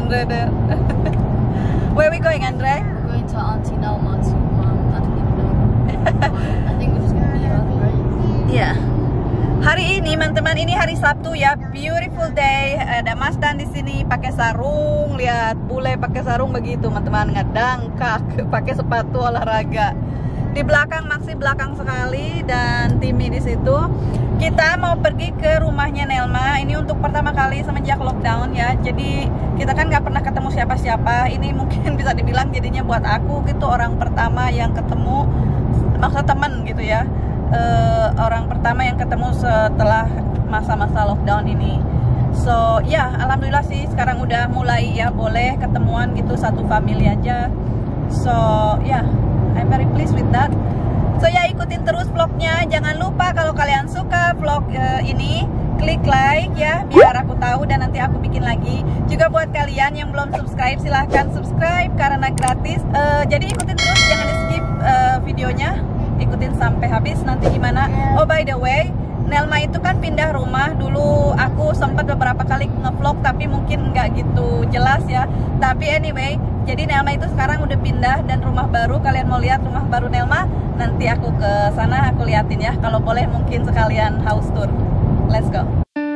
Andre there. Where are we going, Andre? We're going to Auntie Nelma to I don't even know. I think we're just gonna be here, right? Ya. Hari ini, teman-teman, ini hari Sabtu ya, beautiful day. Ada Mas Dan di sini pakai sarung, lihat bule pakai sarung begitu, teman-teman, ngedangkak, pakai sepatu olahraga. Di belakang Maxi belakang sekali dan Timmy di situ. Kita mau pergi ke rumahnya Nelma. Ini untuk pertama kali semenjak lockdown ya. Jadi kita kan nggak pernah ketemu siapa-siapa. Ini mungkin bisa dibilang jadinya buat aku gitu orang pertama yang ketemu, maksud temen gitu ya. Orang pertama yang ketemu setelah masa-masa lockdown ini. So ya, alhamdulillah sih sekarang udah mulai ya boleh ketemuan gitu satu family aja. So ya, I'm very pleased with that. So ya, ikutin terus vlognya. Jangan lupa kalau kalian suka vlog ini, klik like ya biar aku tahu dan nanti aku bikin lagi. Juga buat kalian yang belum subscribe, silahkan subscribe karena gratis. Jadi ikutin terus, jangan di skip videonya. Ikutin sampai habis nanti gimana. Oh by the way, Nelma itu kan pindah rumah. Dulu aku sempat beberapa kali ngevlog tapi mungkin nggak gitu jelas ya. Tapi anyway, jadi Nelma itu sekarang udah pindah dan rumah baru. Kalian mau lihat rumah baru Nelma? Nanti aku ke sana aku liatin ya. Kalau boleh mungkin sekalian house tour. Let's go.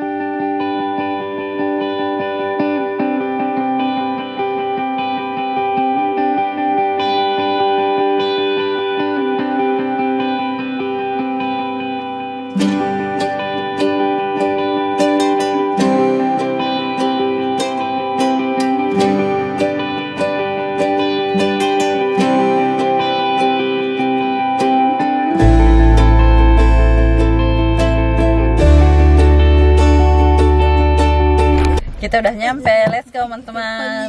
Kita udah nyampe, let's go teman-teman.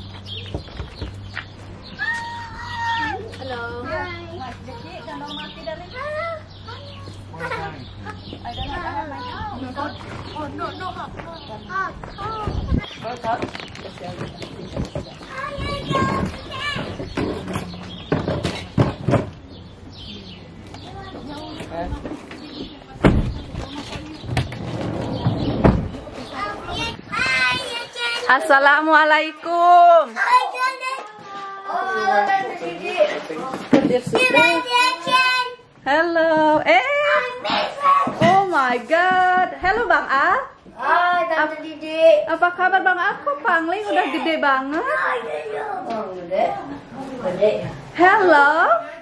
Hello. Assalamualaikum. Hello. Oh my god. Hello Bang Al. Hai Tante Didi. Apa kabar Bang Al? Kok pangling udah gede banget? Oh, gede. Gede ya. Hello.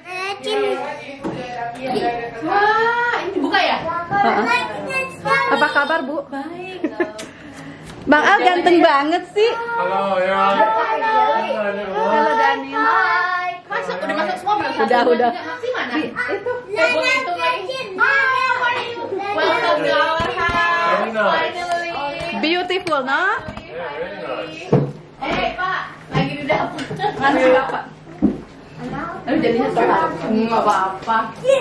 Wah, ini dibuka ya? Apa kabar Bu? Baik. Bang Al ganteng banget sih. Halo ya. Halo Daniel. Hai. Masuk, udah masuk semua belum? Udah. Masih mana? Itu. Boleh hitung lagi. Welcome to our house. Very nice. Finally. Beautiful, no? Yeah, very nice. Pak, lagi di dapur. Mana Bapak? Aduh, jadinya salah. Enggak apa-apa.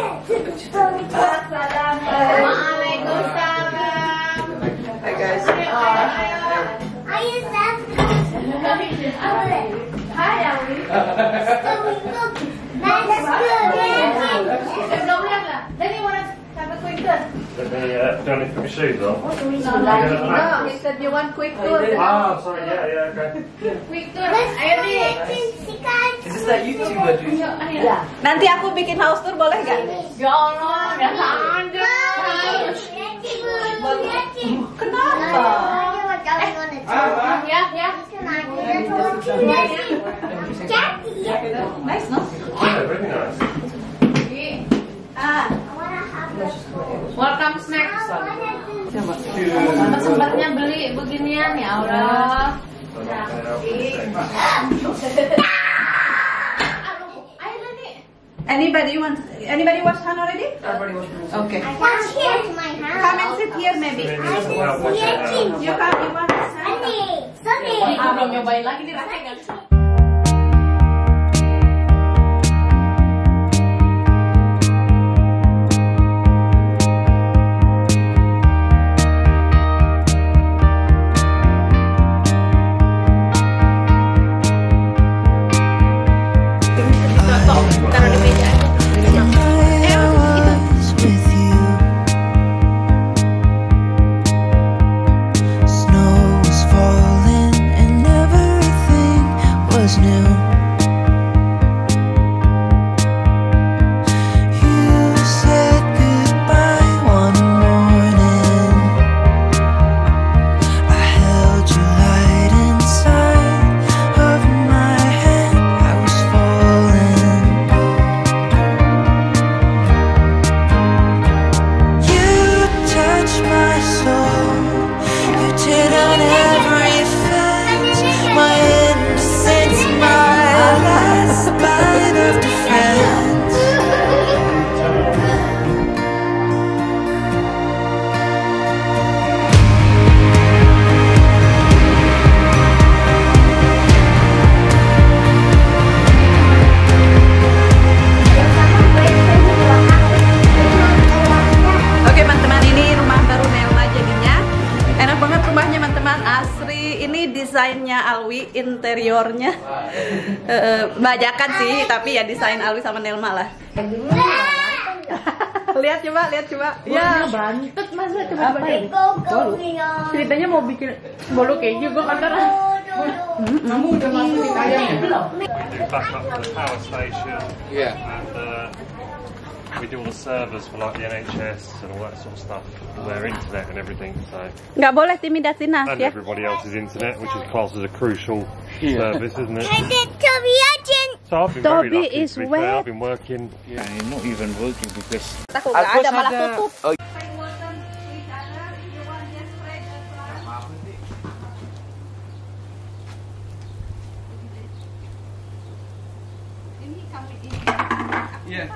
Waalaikumsalam. Hai guys. Hai, Ali. Belum lihat lah. Then you wanna have a quick tour? Let me turn it for my shoes on. No, he said you want quick tour. Ah, sorry, yeah, okay. Quick tour. Ayo, Di. Is this that YouTuber dude? Ayo. Nanti aku bikin house tour boleh nggak? Ya Allah, biasa aja. Kenapa? Ya. Nice, no? Yeah, very nice. Welcome snack. Sempatnya beli beginian ya Allah. Anybody wash hand already? Everybody wants to Okay. Come Come and sit here maybe. You want to Aku belum nyobain lagi nih rasanya. taruh di meja. Snow was falling and never punya Alwi, interiornya bajakan sih, tapi ya desain Alwi sama Nelma lah. lihat coba. Ya, Bantet masa coba Go, go, Leon. ceritanya mau bikin bolu keju gue kan kamu udah masukin ayamnya belum? Back up to the power station. Yeah. And we do all the servers for like the NHS and all that sort of stuff. Their internet and everything. So nggak boleh timidasin and ya. everybody else's internet, which is classed as a crucial service, isn't it? So I've been very Toby lucky. is To be fair, wet. I've been working. Yeah, not even working because Takut nggak ada malah tutup. yeah.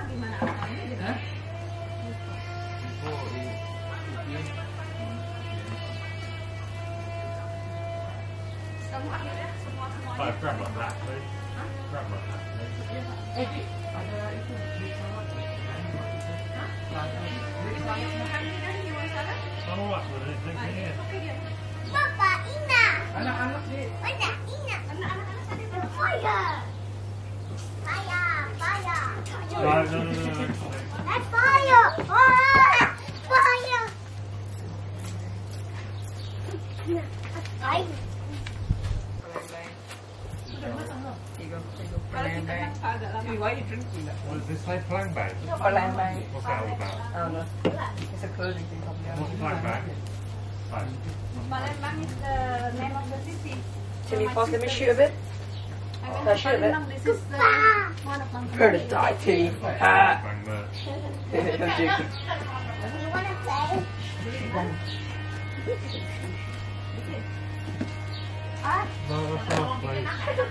Oh, grab like that, please. Grab like that, please. I'm alright with it, thank you. Yeah. Papa, Ina. Anak-anak sih. Mana Ina? Fire. No. That's fire. Fire. Fire. What does this say? Flang bag? What's that all about? It's a clothing thing probably. What's a flang bag? Oh. Palembang is the name of the city. Can you pause? Let me shoot a bit. Can I shoot a bit? This is one of my Prototype team. Flang merch. I'm joking. You wanna play? No, that's not, please.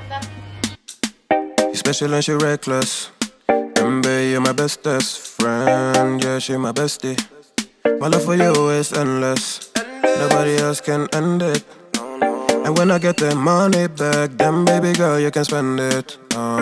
You special and she reckless. Remember, you're my bestest friend. Yeah, she my bestie. My love for you is endless. Nobody else can end it. And when I get the money back, then baby girl, you can spend it.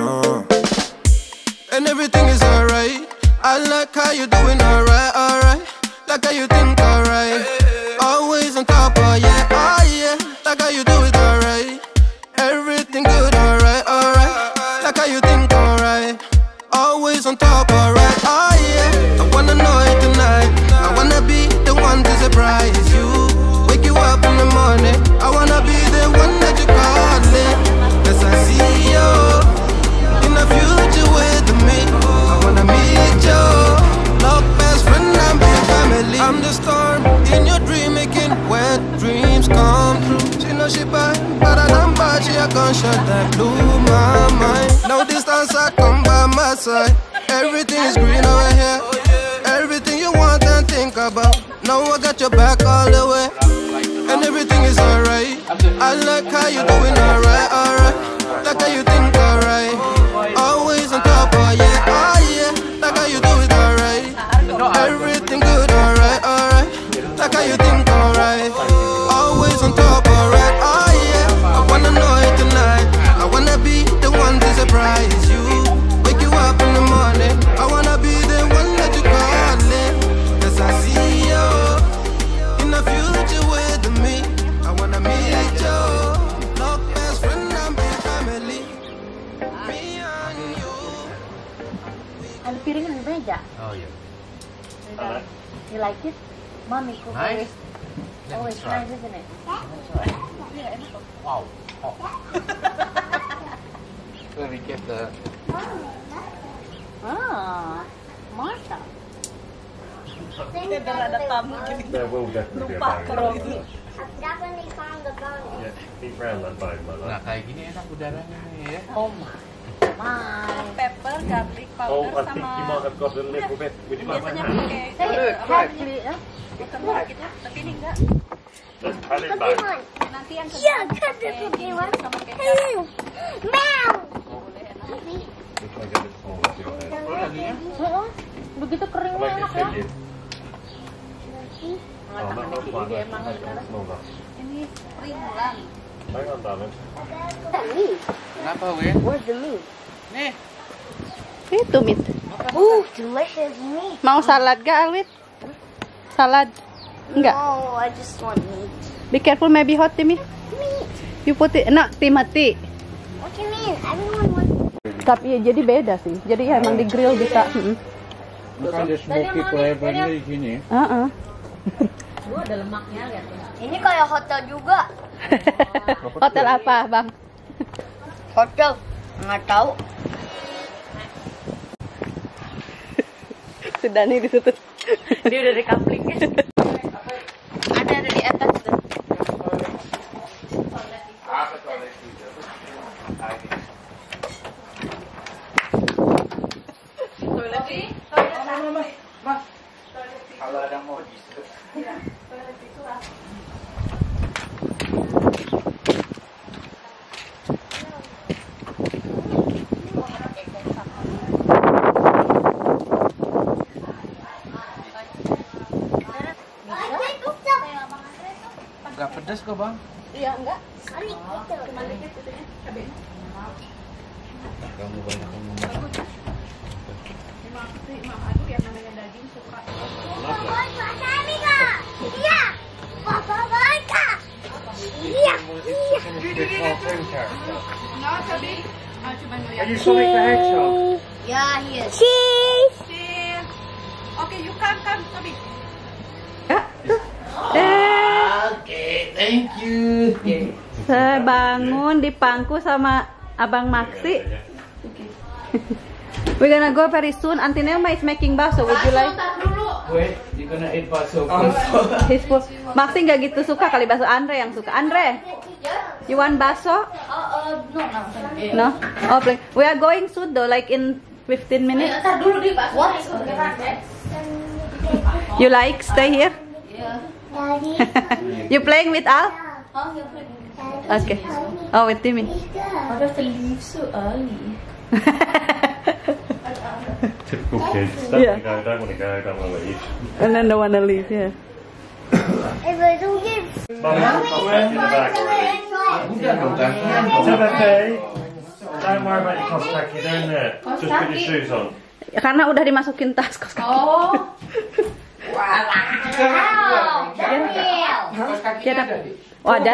And everything is alright. I like how you doing alright, alright. Like how you think alright. Always on top, oh yeah, oh yeah. Like how you do it alright. Everything good, alright, alright. Like how you think alright. Always on top, alright, oh yeah. I wanna know it tonight. I wanna be the one to surprise you. Wake you up in the morning. I wanna be the one that you calling. Cause I see you in the future with me. I wanna meet you. Love best friend and be family. I'm the storm in your dream, making wet dreams come true. She know she bad, but I don't bad. She a gunshot that blew my mind. No distance, I come by my side. Everything is green over here. Everything you want and think about. Now I got your back all the way. And everything is alright. I like how you doing alright, alright. Like how you think alright. Always on top, oh yeah, oh yeah. Like how you do it alright. Everything good, alright, alright. Like how you think alright. Always on top, alright, oh yeah. I wanna know it tonight. I wanna be the one to surprise you. Wake you up in the morning. I wanna be the one that you calling. Cause I see you in the future with me. I wanna meet you. Love best friend and be family. Me and you. Ada piringan di meja. Oh yeah. You like it? Mommy cook Nice. always nice, isn't it? Wow. Oh. Let me get the. Ah, Martha. ada tamu gini. There will definitely be a Lupa bone. kalau ini. I've definitely found the bone. Yeah, eat round that bone, my Nah love. kayak gini enak udaranya nih ya. Oh my. Pepper, garlic Oh, powder I think sama you might have got a little bit. Would you like my biasanya hand? pakai Hey, actually, butter gitu, tapi ini enggak. Just pat it back. Nanti yang kedua Yeah, cut the cookie one. sama kecap. Meow. Boleh enak. We'll try and get it smaller for your head. Begitu keringnya Make it enak ya. figure. Oh, that looks like that's smaller. Ini pringlan. Hang on, darling. Kenapa Win? Where's the meat? Nih. Itu meat. Ooh, delicious meat. Mau salad gak, Alwit? Salad? Enggak. No, I just want meat. Be careful, maybe hot, Timmy. Meat. You put it, not Timothy. What do you mean? Everyone wants. Tapi ya jadi beda sih. Jadi ya emang di grill bisa. Bukan ada smoky flavornya di sini. Ada lemaknya lihat. Ini kayak hotel juga. Hotel apa, Bang? Hotel? Nggak tahu. Sudah nih ditutup. Dia udah dekapling. Ada di atas tuh. Kalau ada mau di Gak pedas kok bang? Iya, enggak. Kamu banyak ngomong. Are you Sonic the Hedgehog? Yeah, he is. Okay, you come, Toby. Oke, thank you. Saya bangun di pangku sama Abang Maxi. We're gonna go very soon. Auntie Nelma is making bakso. Would you like? Wait, you gonna eat bakso? His food. Maxi nggak gitu suka kali bakso. Andre yang suka. Andre, you want bakso? No. Oh, please. We are going soon though, like in 15 minutes. What? You like stay here? You playing with Al? Okay. Oh, with Timmy. I'd have to leave so early. Typical kids. Yeah. Don't want to go, don't want to leave. And then don't wanna leave. Yeah. Mum's in the back already. Udah dong kan? Timothy, don't worry about your cosplay. You're doing there. Just put your shoes on. Karena udah dimasukin tas kos kaki. Oh. Oh, ada.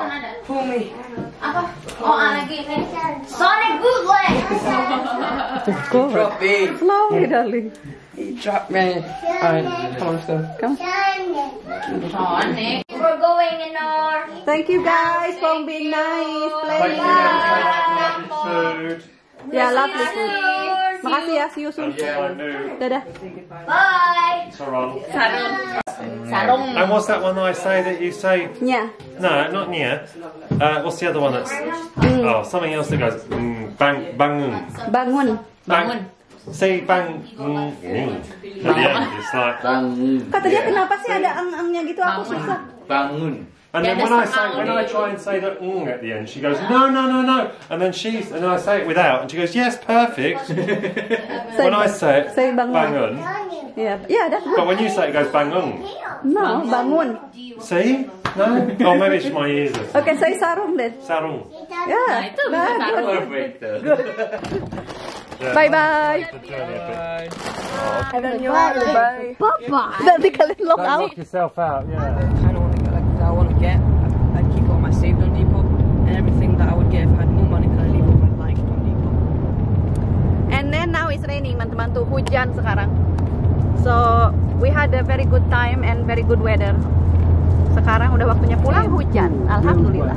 Apa? Oh, lagi. Sonic bootleg. Go. Drop it. Slowly, darling. He dropped me. Alright, come on, stop. Come. Sonic. We're going in our. Thank you guys for being nice. Thank you Playing. for food. Yeah, lovely food. Makasih ya, see you soon. Yeah, I knew. Dadah. Bye. Sarong. Sarung. And what's that one that I say that you say? Nya. No, not near. What's the other one that's? Oh, something else that goes bangun. Bangun. Bangun. Say bang. At the end, it's like. Bangun. Kata dia kenapa sih ada ang-angnya gitu? Aku susah. Bangun. And then when I try and say the at the end, she goes no. And then I say it without, and she goes yes, perfect. When I say it, Say bangun. bangun. Yeah, yeah, that's good. But when you say it, it goes bangun. No, bangun. See? No? Oh, maybe it's my ears. Okay, say sarung then. Sarung. Yeah. Itu Nah, bisa sarung. Perfect. Yeah. Bye bye. The journey a bit. And then you bye. Papa. Nanti kalian log out. Knock yourself out, yeah. Kind of want to get like I want to get. I'd keep all my saved on Depot, and everything that I would get if I had more money, kind of leave all my likes on Depot. And then now it's raining, teman-teman tuh hujan sekarang. So we had a very good time and very good weather. Sekarang udah waktunya pulang hujan, alhamdulillah.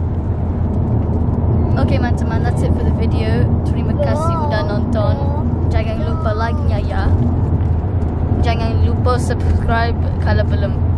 Okay teman-teman, that's it for the video. Terima kasih udah nonton. Jangan lupa like-nya ya. Jangan lupa subscribe kalau belum.